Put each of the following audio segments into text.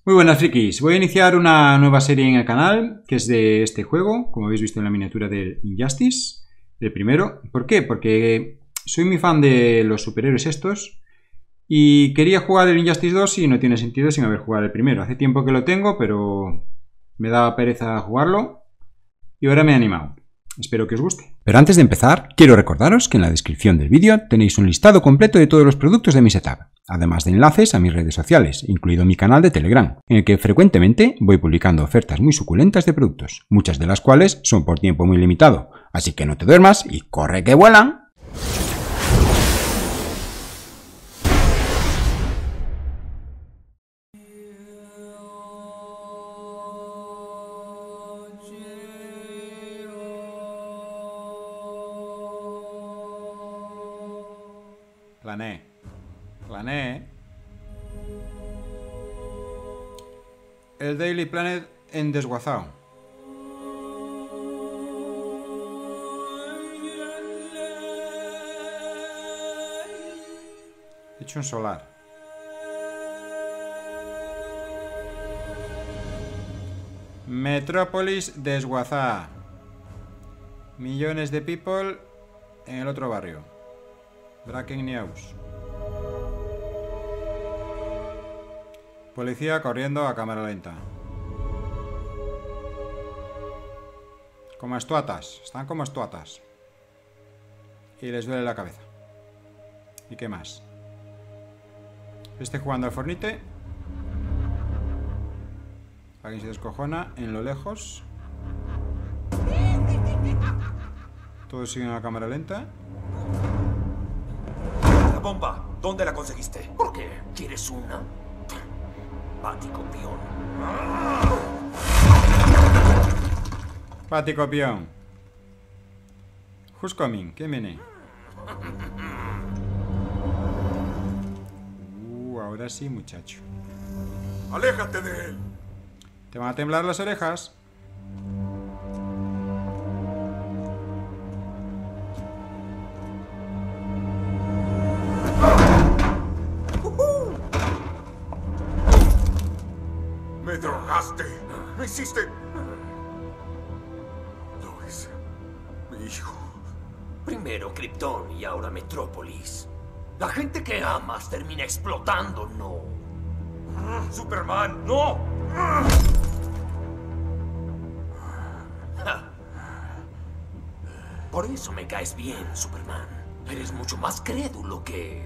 Muy buenas frikis, voy a iniciar una nueva serie en el canal que es de este juego, como habéis visto en la miniatura del Injustice, el primero. ¿Por qué? Porque soy muy fan de los superhéroes estos y quería jugar el Injustice 2 y no tiene sentido sin haber jugado el primero. Hace tiempo que lo tengo, pero me daba pereza jugarlo y ahora me he animado. Espero que os guste. Pero antes de empezar, quiero recordaros que en la descripción del vídeo tenéis un listado completo de todos los productos de mi setup, además de enlaces a mis redes sociales, incluido mi canal de Telegram, en el que frecuentemente voy publicando ofertas muy suculentas de productos, muchas de las cuales son por tiempo muy limitado, así que no te duermas y corre que vuelan. Plané. El Daily Planet en desguazado. Hecho en solar. Metrópolis desguazada. Millones de people en el otro barrio. Breaking news. Policía corriendo a cámara lenta. Como estuatas. Están como estuatas. Y les duele la cabeza. ¿Y qué más? Este jugando al Fornite. Alguien se descojona en lo lejos. Todos siguen a cámara lenta. La bomba, ¿dónde la conseguiste? ¿Por qué? ¿Quieres una? Paticopión. Paticopión. Who's coming? ¿Quién viene? Ahora sí, muchacho. ¡Aléjate de él! Te van a temblar las orejas. ¡Me drogaste! ¡Me hiciste! Lois, mi hijo. Primero Krypton y ahora Metrópolis. La gente que amas termina explotando, ¿no? ¡Superman, no! Por eso me caes bien, Superman. Eres mucho más crédulo que...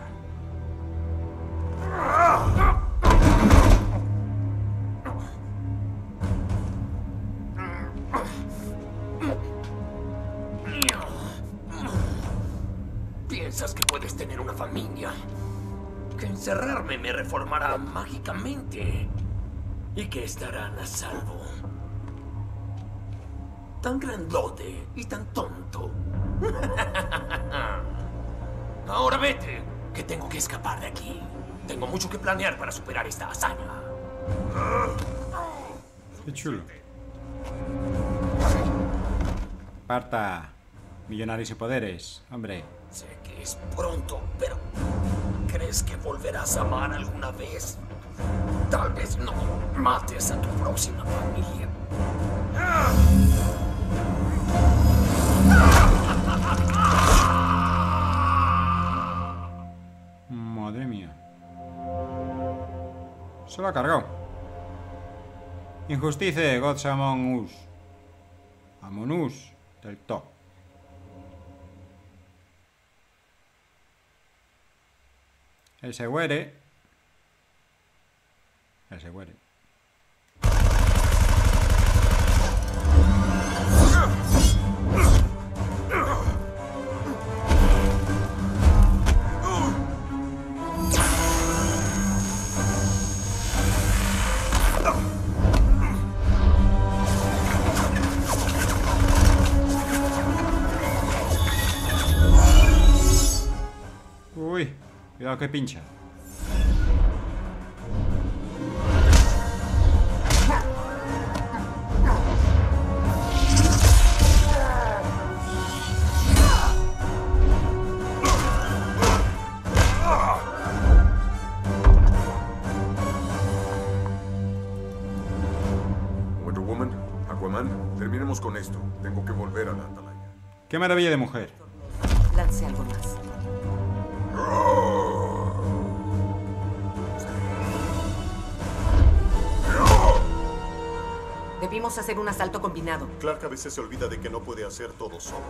Piensas que puedes tener una familia, que encerrarme me reformará mágicamente y que estarán a salvo. Tan grandote y tan tonto. Ahora vete, que tengo que escapar de aquí. Tengo mucho que planear para superar esta hazaña. Qué chulo. Parta. Millonarios y poderes, hombre. Sé que es pronto, pero ¿crees que volverás a amar alguna vez? Tal vez no mates a tu próxima familia. Madre mía. Se lo ha cargado. Injusticia, Gods Among Us. Among Us del top. Él se huere. Él se huere. Uy, cuidado que pincha. Aquaman, terminemos con esto. Tengo que volver a la atalaya. Qué maravilla de mujer. Lance algo más. Debimos hacer un asalto combinado. Clark a veces se olvida de que no puede hacer todo solo.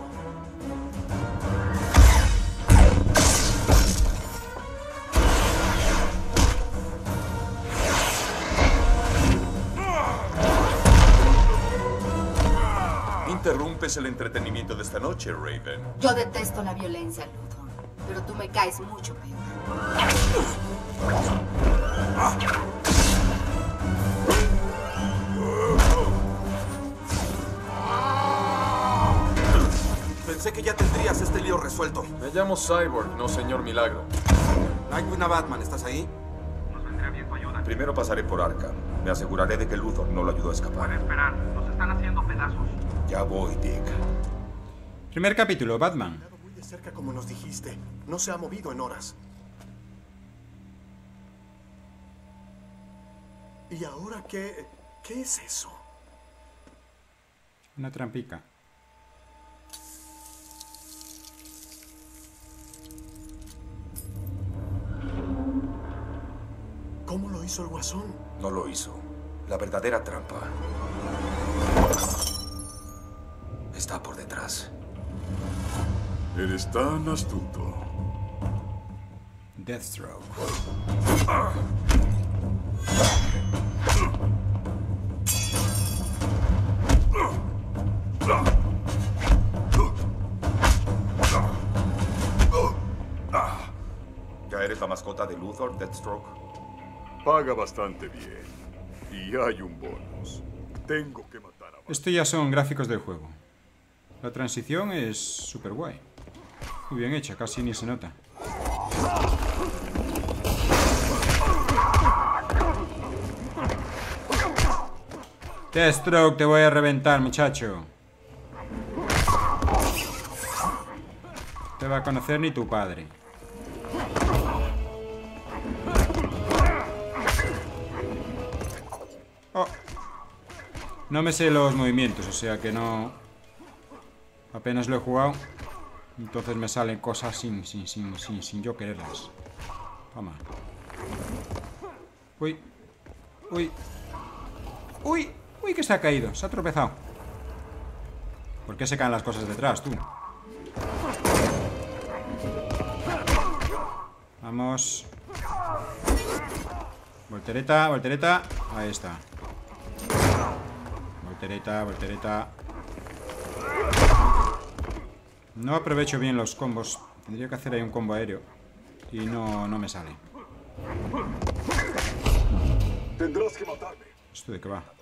Interrumpes el entretenimiento de esta noche, Raven. Yo detesto la violencia, Luthor, pero tú me caes mucho peor. Pensé que ya tendrías este lío resuelto. Me llamo Cyborg, no señor Milagro. Nightwing a Batman, ¿estás ahí? Nos vendría bien tu ayuda. Primero pasaré por Arkham. Me aseguraré de que Luthor no lo ayudó a escapar. Puede esperar. Nos están haciendo pedazos. Ya voy, Dick. Primer capítulo, Batman. Muy de cerca como nos dijiste. No se ha movido en horas. ¿Y ahora qué? ¿Qué es eso? Una trampica. ¿Cómo lo hizo el Guasón? No lo hizo. La verdadera trampa está por detrás. Eres tan astuto. Deathstroke. ¿Ya eres la mascota de Luthor, Deathstroke? Paga bastante bien. Y hay un bonus. Tengo que matar a Batman. Esto ya son gráficos del juego. La transición es súper guay. Muy bien hecha, casi ni se nota. Deathstroke, te voy a reventar, muchacho. Te va a conocer ni tu padre. Oh. No me sé los movimientos, o sea que no... Apenas lo he jugado. Entonces me salen cosas sin yo quererlas. Toma. Uy. Uy. Uy. Uy, que se ha caído. Se ha tropezado. ¿Por qué se caen las cosas detrás, tú? Vamos. Voltereta, voltereta. Ahí está. Voltereta, voltereta. No aprovecho bien los combos. Tendría que hacer ahí un combo aéreo. Y no me sale. Tendrás que matarme. ¿Esto de qué va?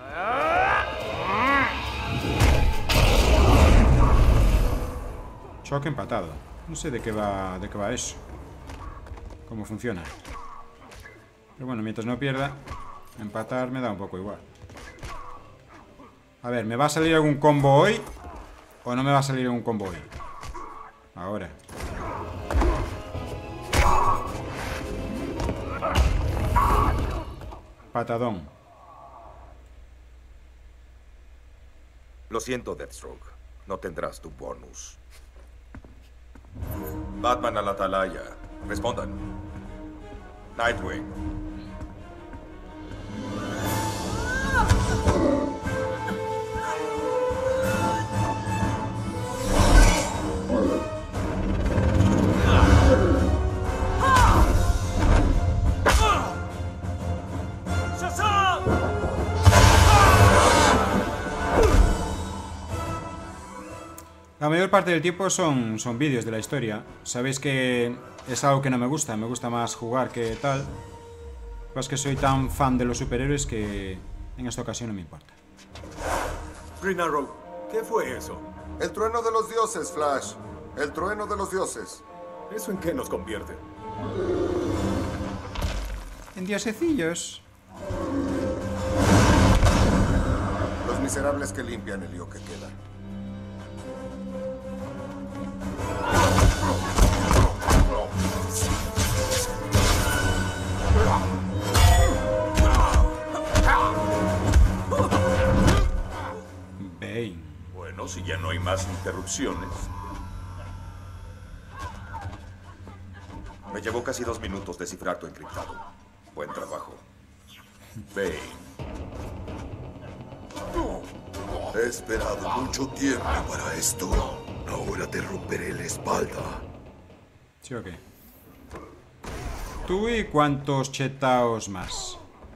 Choque empatado. No sé de qué va eso. Cómo funciona. Pero bueno, mientras no pierda, empatar me da un poco igual. A ver, ¿me va a salir algún combo hoy? ¿O no me va a salir algún combo hoy? Ahora. Patadón. Lo siento, Deathstroke. No tendrás tu bonus. Batman a la atalaya. Respondan. Nightwing. La mayor parte del tiempo son vídeos de la historia. Sabéis que es algo que no me gusta. Me gusta más jugar que tal. Pues que soy tan fan de los superhéroes que en esta ocasión no me importa. Green Arrow, ¿qué fue eso? El trueno de los dioses, Flash. El trueno de los dioses. ¿Eso en qué nos convierte? En diosecillos. Los miserables que limpian el lío que queda. si ya no hay más interrupciones. Me llevó casi 2 minutos descifrar tu encriptado. Buen trabajo. Bane. He esperado mucho tiempo para esto. Ahora te romperé la espalda. ¿Sí o qué? Tú y cuántos chetaos más.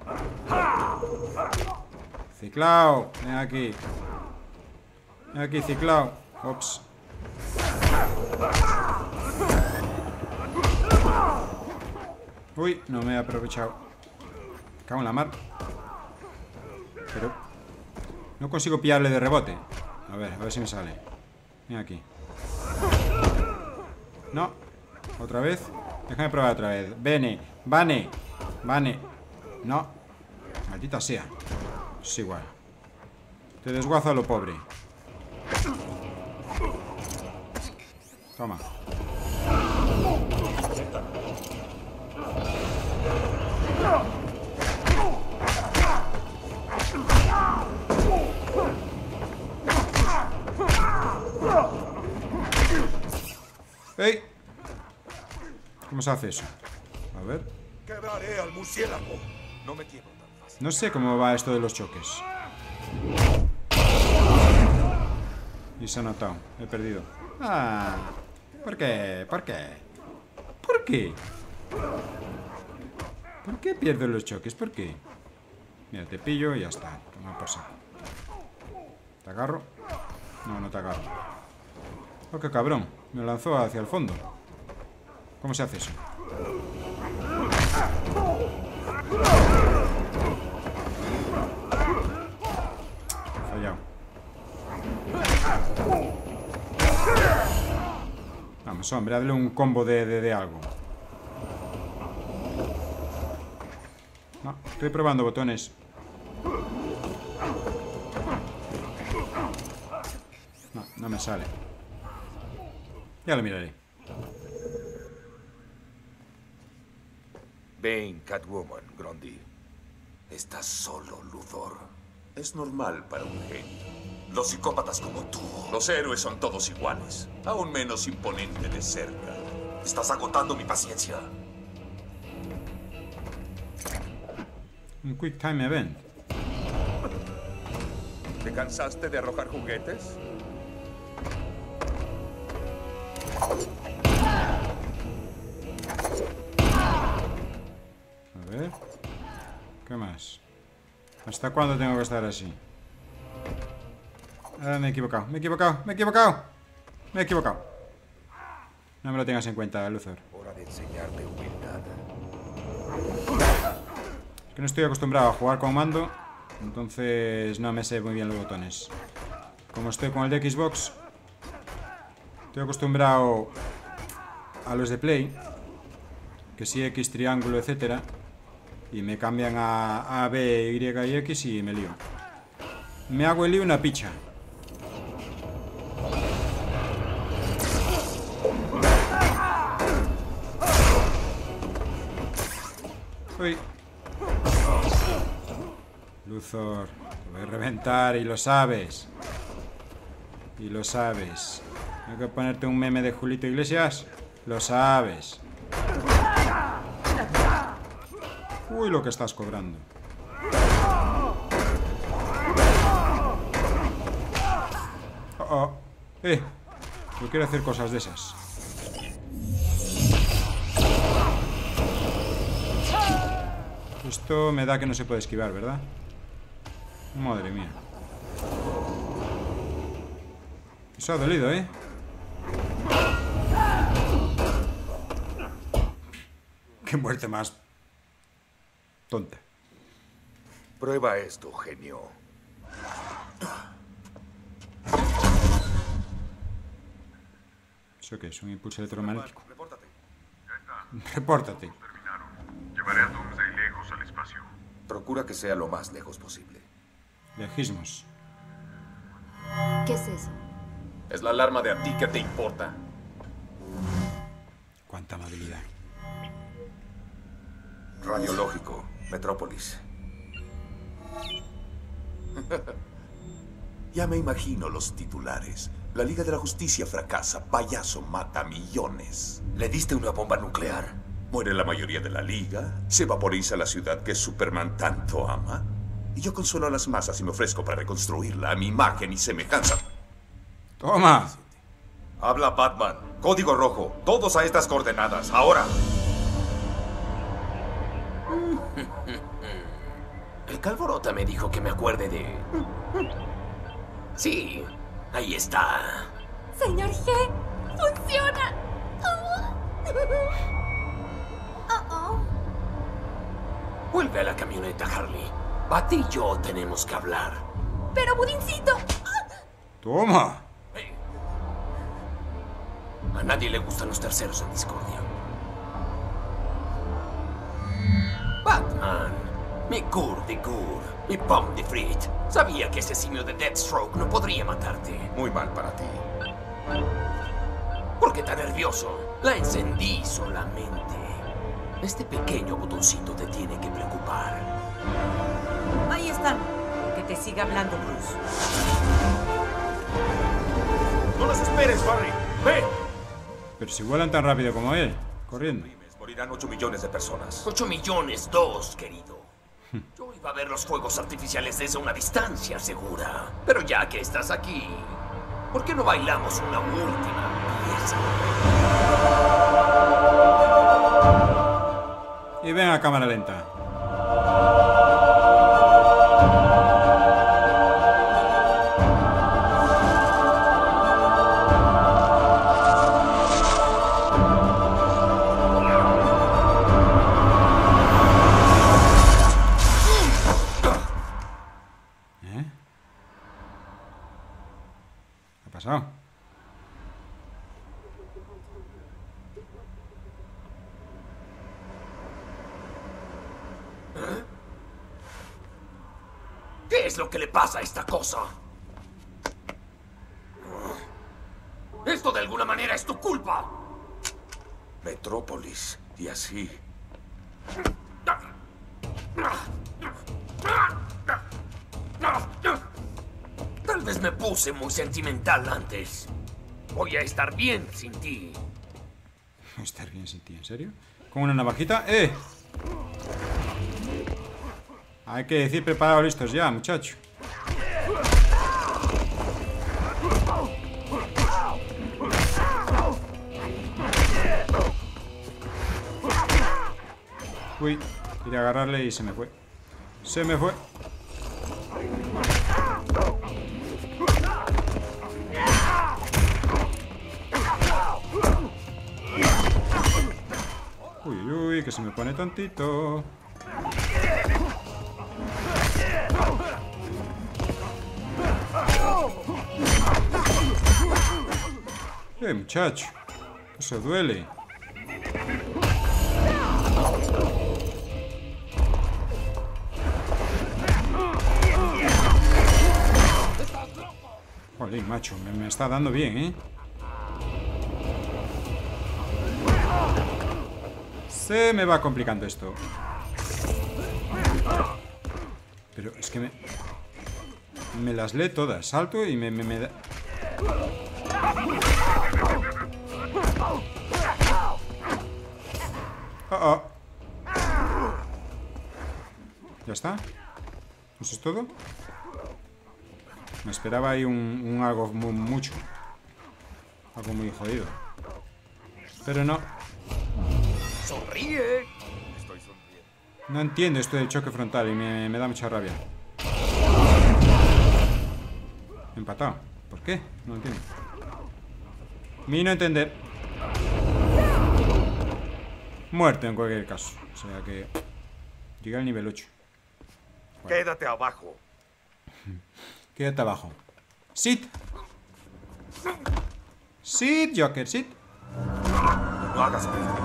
Ciclao, ven aquí. Ven aquí, Ciclao. Ops. Uy, no me he aprovechado. Cago en la mar. Pero no consigo pillarle de rebote. A ver si me sale. Ven aquí. No. Otra vez. Déjame probar otra vez. Vane. No. Maldita sea. Es igual. Te desguazo a lo pobre. Toma. ¡Ey! ¿Cómo se hace eso? A ver. Quebraré al murciélago. No me quiebro tan fácil. No sé cómo va esto de los choques. Y se ha notado. He perdido. Ah. ¿Por qué? ¿Por qué? ¿Por qué? ¿Por qué pierdo los choques? ¿Por qué? Mira, te pillo y ya está. Toma por saco. ¿Te agarro? No, no te agarro. Oh, qué cabrón. Me lanzó hacia el fondo. ¿Cómo se hace eso? Fallado. Vamos, hombre, hazle un combo de algo. No, estoy probando botones. No, no me sale. Ya lo miraré. Bane, Catwoman, Grundy. Estás solo, Luthor. Es normal para un genio. Los psicópatas como tú. Los héroes son todos iguales. Aún menos imponente de cerca. Estás agotando mi paciencia. Un Quick Time Event. ¿Te cansaste de arrojar juguetes? A ver. ¿Qué más? ¿Hasta cuándo tengo que estar así? Me he equivocado, me he equivocado, me he equivocado. Me he equivocado. No me lo tengas en cuenta, Luthor. Hora de enseñarte humildad. Es que no estoy acostumbrado a jugar con mando, entonces no me sé muy bien los botones. Como estoy con el de Xbox, estoy acostumbrado a los de Play, que sí, X, triángulo, etcétera, y me cambian a B, Y y X y me lío. Me hago el lío una picha. Uy. Luthor, te voy a reventar y lo sabes. Y lo sabes. ¿Tengo que ponerte un meme de Julito Iglesias? Lo sabes. Uy, lo que estás cobrando. Yo quiero hacer cosas de esas. Esto me da que no se puede esquivar, ¿verdad? Madre mía. Eso ha dolido, ¿eh? Qué muerte más tonta. Prueba esto, genio. ¿Eso qué es? ¿Un impulso electromagnético? Repórtate. Ya está. Repórtate. Terminaron. Llevaré a Doomsday lejos al espacio. Procura que sea lo más lejos posible. Legismos. ¿Qué es eso? Es la alarma de a ti que te importa. Cuánta amabilidad. Radiológico, Metrópolis. Ya me imagino los titulares. La Liga de la Justicia fracasa, payaso mata millones. ¿Le diste una bomba nuclear? Muere la mayoría de la Liga, se vaporiza la ciudad que Superman tanto ama. Y yo consuelo a las masas y me ofrezco para reconstruirla a mi imagen y semejanza. ¡Toma! Habla Batman. Código rojo. Todos a estas coordenadas. Ahora. El Calvorota me dijo que me acuerde de... Sí, ahí está. Señor G, funciona. Vuelve a la camioneta, Harley. Bat y yo tenemos que hablar. Pero, Budincito. ¡Toma! A nadie le gustan los terceros en discordia. Batman, mi Gur de Gur, mi Pom de Frit. Sabía que ese simio de Deathstroke no podría matarte. Muy mal para ti. ¿Por qué tan nervioso? La encendí solamente. Este pequeño botoncito te tiene que preocupar. Ahí están. Que te siga hablando, Bruce. ¡No nos esperes, Barry! ¡Ven! Pero si vuelan tan rápido como él, corriendo. Morirán 8 millones de personas. 8 millones, 2, querido. Yo iba a ver los fuegos artificiales desde una distancia segura. Pero ya que estás aquí, ¿por qué no bailamos una última pieza? Y ven a cámara lenta. ¿Qué ha pasado? ¿Qué es lo que le pasa a esta cosa? Esto de alguna manera es tu culpa. Metrópolis, y así. Tal vez me puse muy sentimental antes. Voy a estar bien sin ti. ¿Estar bien sin ti? ¿En serio? ¿Con una navajita? ¡Eh! Hay que decir preparados, listos ya, muchacho. Uy, quería agarrarle y se me fue. Se me fue. Uy, uy, que se me pone tantito. Muchacho, eso duele. Jolín, macho, me está dando bien, ¿eh? Se me va complicando esto. Pero es que me las lee todas. Salto y me da... ¿Ya está? ¿Eso es todo? Me esperaba ahí un algo mucho. Algo muy jodido. Pero no. ¡Sonríe! Estoy sonriendo. No entiendo esto del choque frontal y me da mucha rabia. Empatado. ¿Por qué? No entiendo. Mi no entender. Muerto en cualquier caso. O sea que... Llegué al nivel 8. Bueno. Quédate abajo. Quédate abajo. Sit. Sit, Joker, sit. No hagas esto.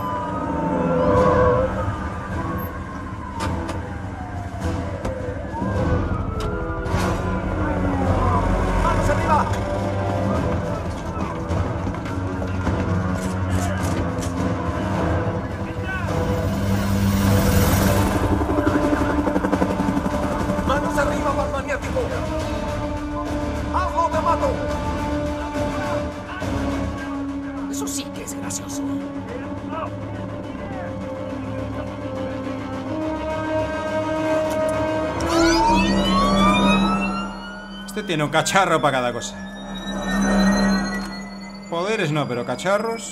¡Manos arriba! ¡Manos arriba, Batmaniático! tiene un cacharro para cada cosa. Poderes no, pero cacharros.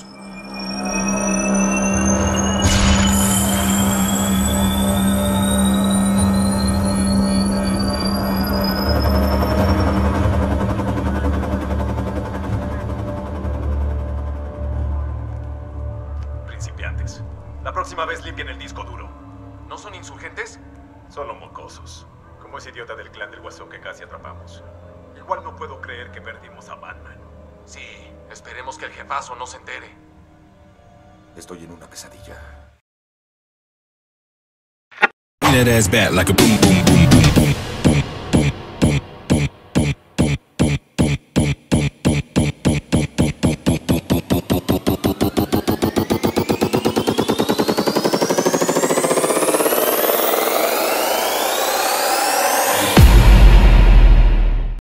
Principiantes. La próxima vez limpien el disco duro. ¿No son insurgentes? Solo mocosos. Como ese idiota del clan del Guasón que casi atrapamos. Igual no puedo creer que perdimos a Batman. Sí, esperemos que el jefazo no se entere. Estoy en una pesadilla. That ass back like a boom, boom, boom, boom, boom.